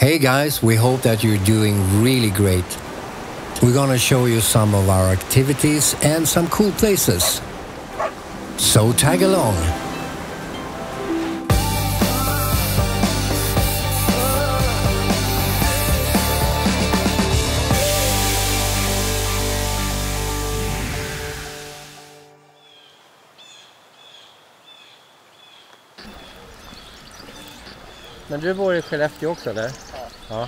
Hey guys, we hope that you're doing really great. We're gonna show you some of our activities and some cool places. So tag along. Men du bor i Skellefteå också, eller? Ja.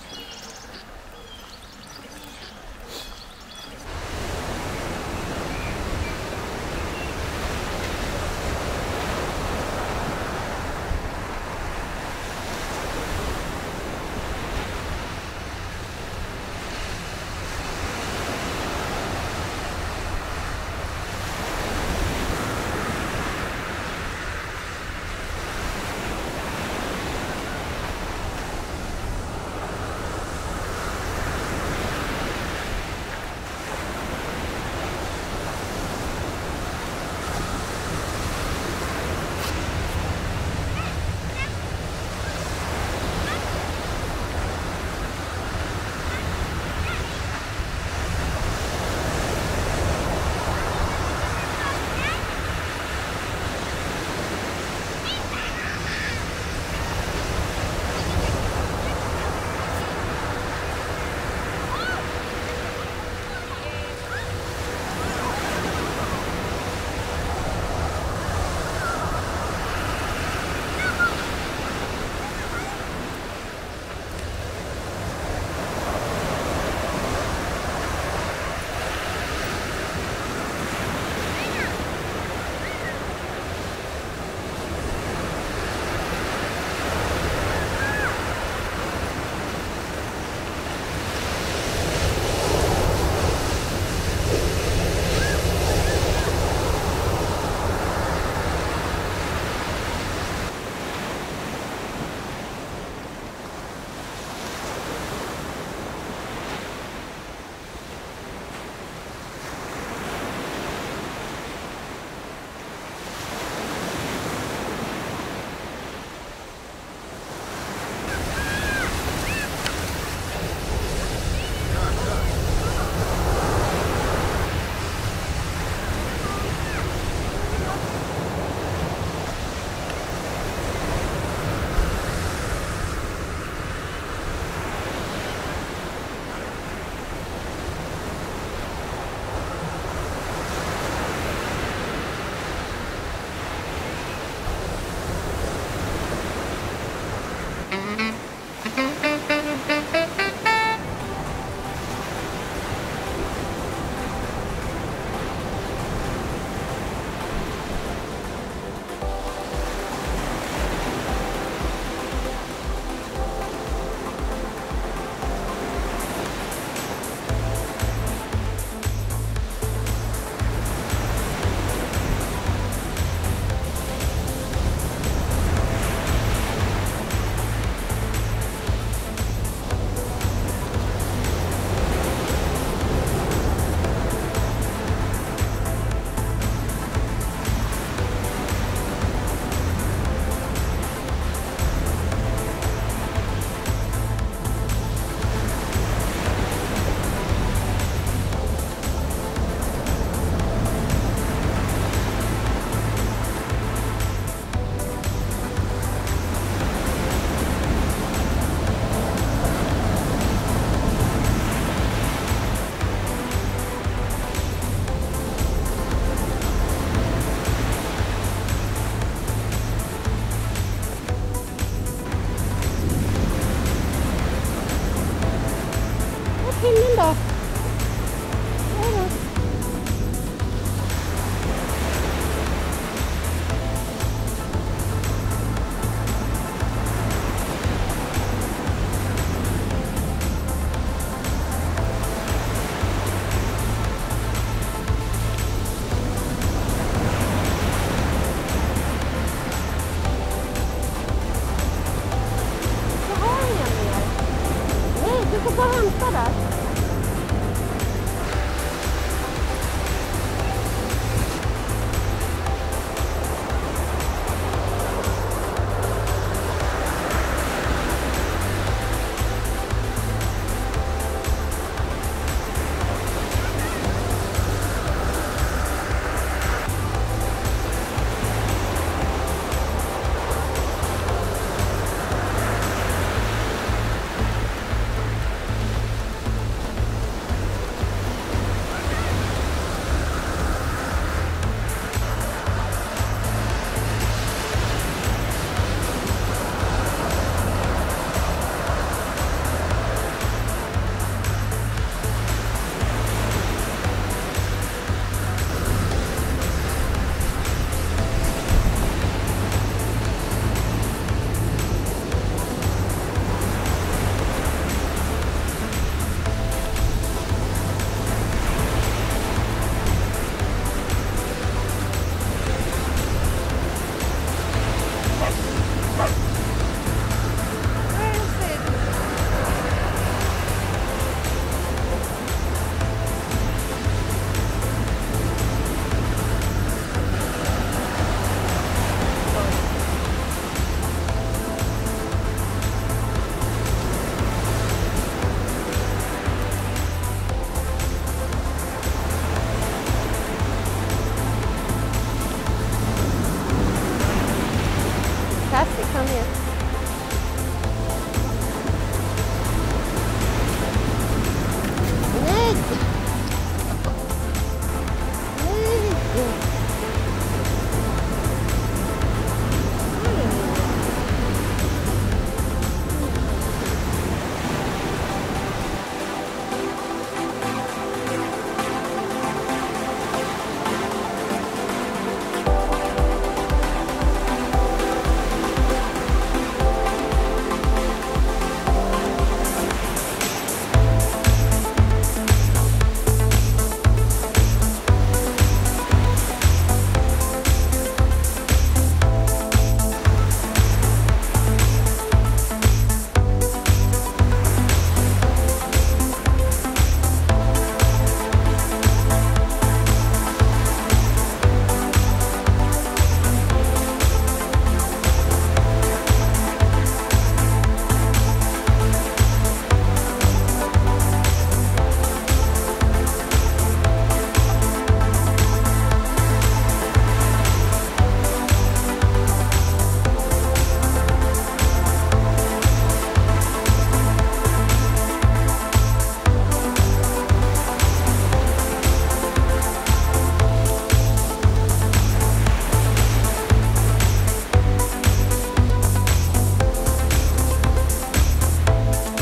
Himlen då? Jag har inga mer. Nej, du får gå och hämta där.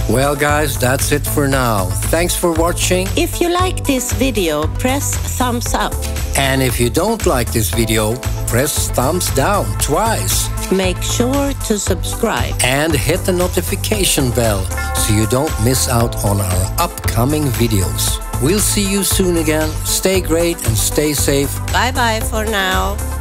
Well guys, that's it for now. Thanks for watching. If you like this video, press thumbs up. And if you don't like this video, press thumbs down twice. Make sure to subscribe. And hit the notification bell so you don't miss out on our upcoming videos. We'll see you soon again. Stay great and stay safe. Bye bye for now.